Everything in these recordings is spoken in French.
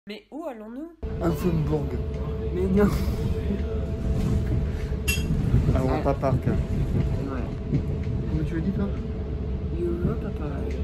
Mais où allons-nous? Offenburg. Mais non. Ah, Europa Park. Ouais. Comment tu le dis toi? Europa Park.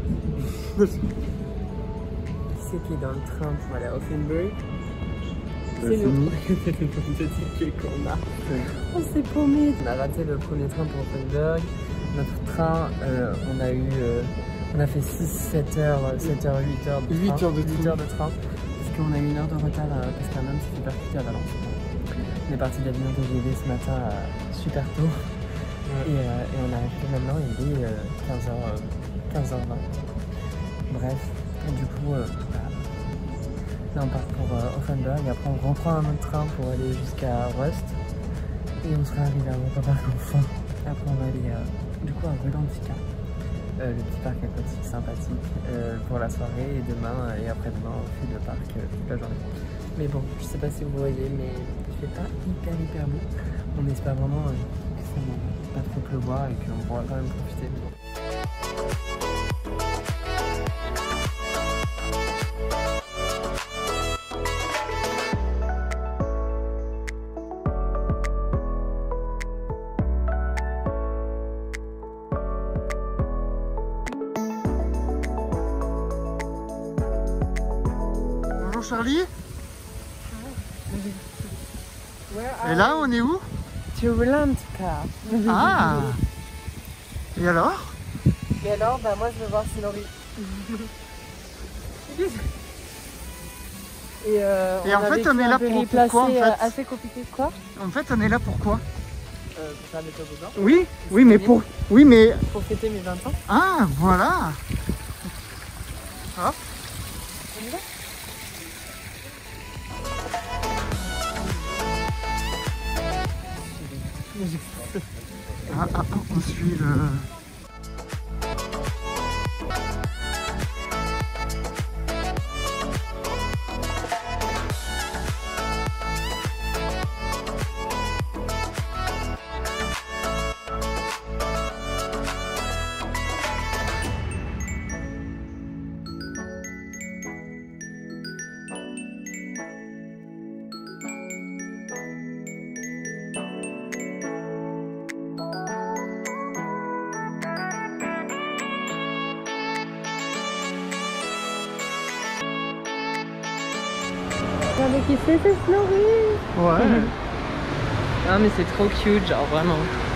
C'est qui est dans le train pour aller à Offenburg? C'est nous. Qu'on a. On s'est paumé. On a raté le premier train pour Offenburg. Notre train, on a fait 6-7 heures, 8 heures de train. Parce qu'on a eu 1 heure de retard parce qu'un homme s'est fait percuter à Valence. On est parti de la Lyon TGV ce matin super tôt. Ouais. Et on arrive maintenant, il est 15h20. Bref, et du coup, là on part pour Offenburg et après on reprend un autre train pour aller jusqu'à Rust. Et on sera arrivé à Europa Park enfin. Après on va aller du coup à Rulantica. Le petit parc aquatique sympathique pour la soirée et demain et après-demain on fait le parc toute la journée. Mais bon, je sais pas si vous voyez, mais il fait pas hyper beau. On espère vraiment que ça ne va pas trop pleuvoir et qu'on pourra quand même profiter. Bonjour Charlie. Et là on est où? Rulantica. Ah. Et alors? Et alors, bah moi je vais voir si Laurie. Et en fait on est là pour quoi en fait? Assez compliqué quoi? En fait on est là pour quoi? Pour faire des toboggans. Oui mais pour... Pour fêter mes 20 ans. Ah voilà. Hop. On y va? On suit le... Avec qui c'est Snorri. Ouais. Ah mais c'est trop cute, genre vraiment.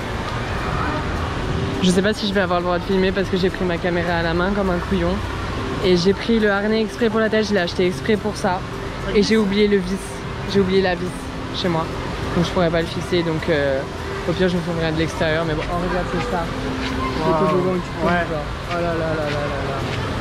Je sais pas si je vais avoir le droit de filmer parce que j'ai pris ma caméra à la main comme un couillon. Et j'ai pris le harnais exprès pour la tête, je l'ai acheté exprès pour ça. Et j'ai oublié le vis, j'ai oublié la vis chez moi. Donc je pourrais pas le fixer, donc au pire je me filmerai de l'extérieur. Mais bon, oh regarde c'est ça. Wow. Ouais. Genre. Oh là là là là là là.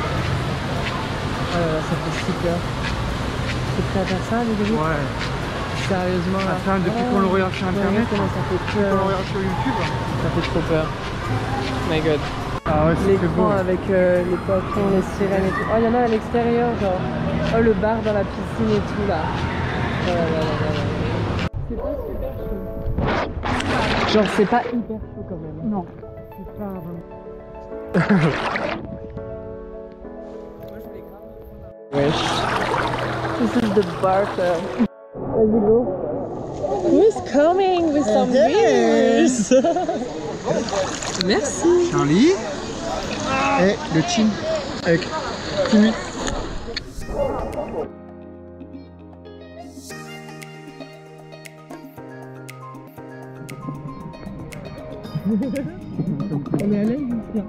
Oh là là, ça fait si peur. T'es prêt à faire ça, les gars? Ouais. Sérieusement là. Enfin, depuis qu'on le regarde sur internet, ça fait depuis qu'on le peur. regarde sur YouTube. Ça fait trop peur. My god. Ah ouais, c'est beau. L'écran avec les poissons, les sirènes et tout. Oh, il y en a à l'extérieur, genre. Oh, le bar dans la piscine et tout là. Oh là là là là là. C'est pas super chaud. Genre, c'est pas hyper chaud quand même. Non. C'est pas vraiment. Wesh. This is the bar club. Vas-y, go. Who's coming with some beers? Merci. Charlie. Et le team avec Timmy. On est à l'aise ici.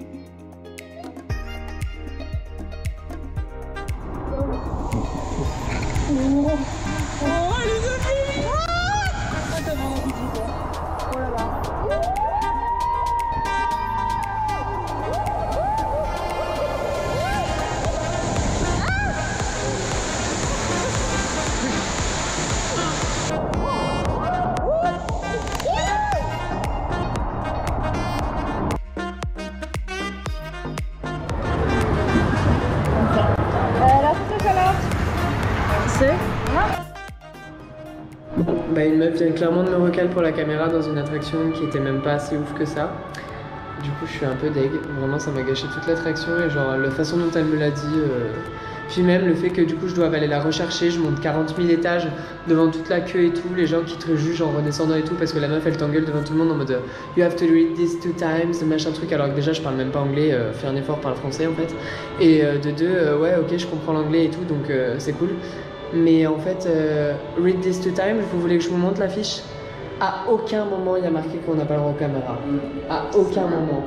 Bah, une meuf vient clairement de me recal pour la caméra dans une attraction qui était même pas assez ouf que ça. Du coup je suis un peu deg, vraiment ça m'a gâché toute l'attraction et genre la façon dont elle me l'a dit, Puis même le fait que du coup je dois aller la rechercher, je monte 40 000 étages devant toute la queue et tout, les gens qui te jugent en redescendant et tout, parce que la meuf elle t'engueule devant tout le monde en mode you have to read this 2 times, machin truc, alors que déjà je parle même pas anglais, fais un effort, parle français en fait. Et de deux, ouais ok je comprends l'anglais et tout, donc c'est cool. Mais en fait, read this 2 times, vous voulez que je vous montre l'affiche? À aucun moment il y a marqué qu'on n'a pas le droit aux caméras. À aucun moment.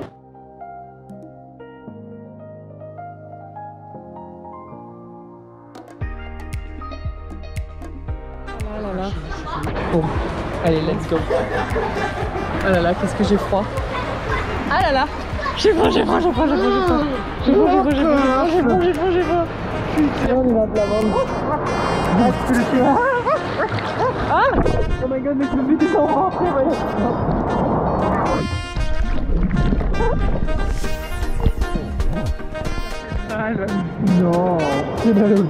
Bon, allez, let's go. Oh là là, qu'est-ce que j'ai froid. Ah là là, j'ai froid. Putain, on y va de la bande. Ah, oh my god, mais le but est en rentrée, voyez. Ah là. Non, c'est malheureux.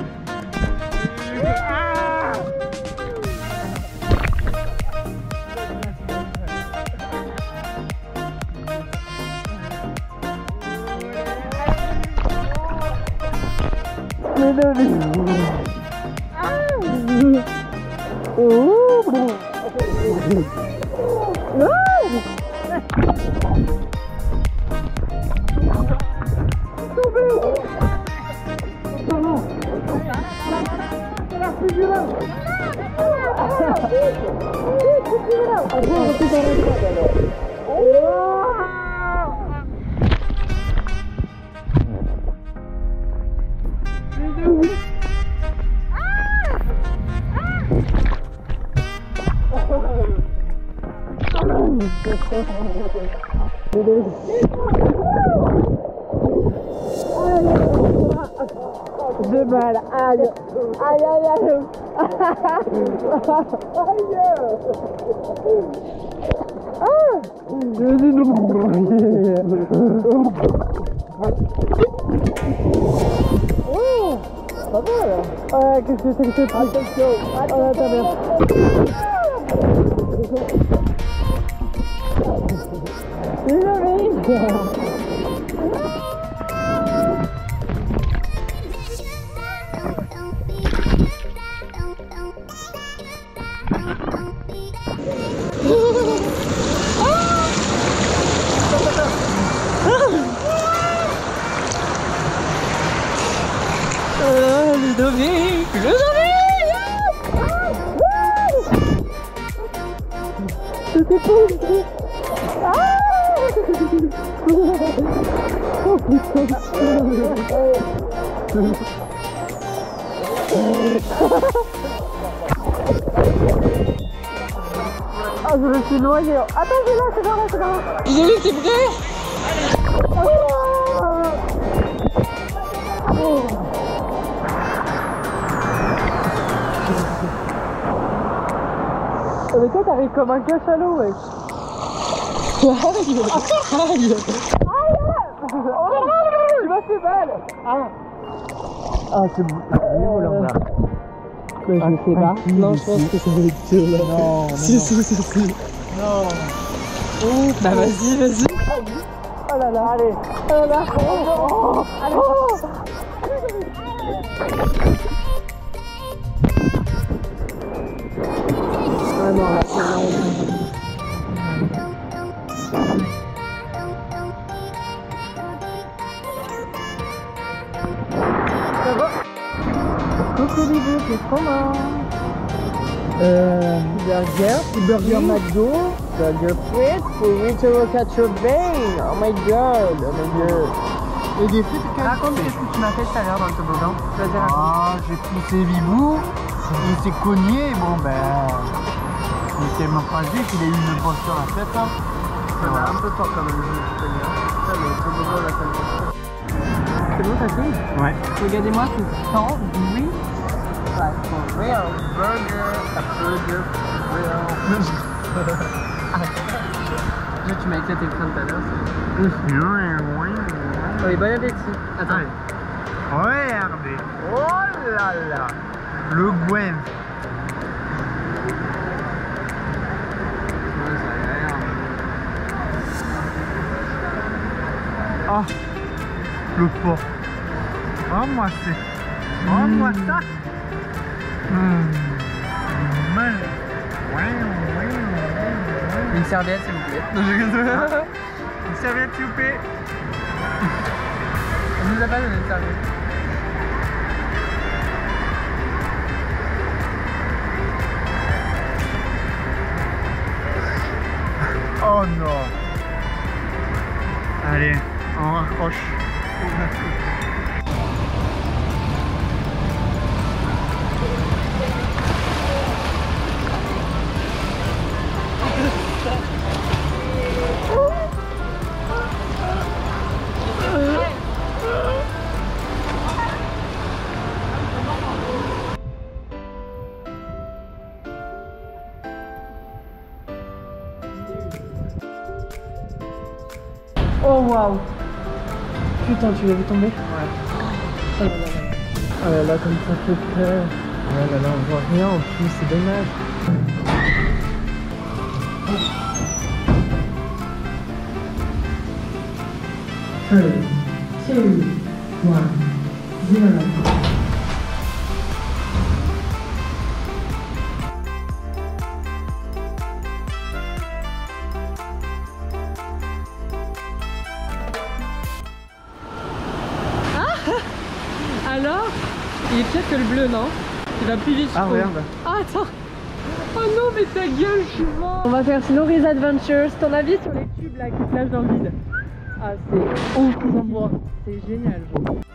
J'ai mal, aïe, aïe, aïe, aïe. Oh, pas mal. Ouais, qu'est-ce que c'est que ça? Attention, attends bien. Ludovic, c'était pas oh putain. Ah, je me suis noyé. Attends, c'est là, c'est là, c'est là. Ludovic, c'est vrai? Mais toi t'arrives comme un cachalot, mec. Aïe. Tu m'as fait mal. Ah c'est bon. Là. Je ne sais pas. Non, je pense que ça va être dur là. Non. Si. Non. Oh, bah vas-y. Oh là là, allez. Oh là là. Allez. Ah non, là, c'est vraiment... Ça va? Coucou les deux, c'est comment? Burger McDo, burger frites, burrito ketchup vein. Oh my god. Et des frites. Raconte ce que tu m'as fait tout à l'heure dans le toboggan. Ah, j'ai poussé Bibou, il s'est cogné, bon ben... Il était tellement fragile qu'il a eu une bosse sur la tête. Hein. Ça va un peu fort quand même, je me suis cogné. Ça, mais le toboggan, là, ça me fait. C'est bon, ça filme? Ouais. Regardez-moi, c'est 108. Like for real, burger, a burger for real. Là, tu m'as éclaté le crâne tout à l'heure. Oui, bon appétit. Attends. Regardez. Oh là là. Le gouin. Ah, le porc. Ah, moi c'est... Rends-moi ça. Une serviette s'il vous plaît. Une serviette s'il vous plaît. On nous a pas donné de serviette. Oh non. Allez, on raccroche. Oh waouh. Putain, tu l'as vu tomber? Ouais. Oh là là là. Oh là là, comme ça fait peur. Oh là là, on voit rien en plus, c'est dommage. 3, 2, 1, 0. Alors, il est pire que le bleu, non? Il va plus vite. Ah regarde. Ah attends. Oh non mais ta gueule, je suis mort. On va faire Snorri's Adventures. Ton avis sur les tubes là qui plagent dans le vide? Ah c'est ouf, ils en bois. C'est génial.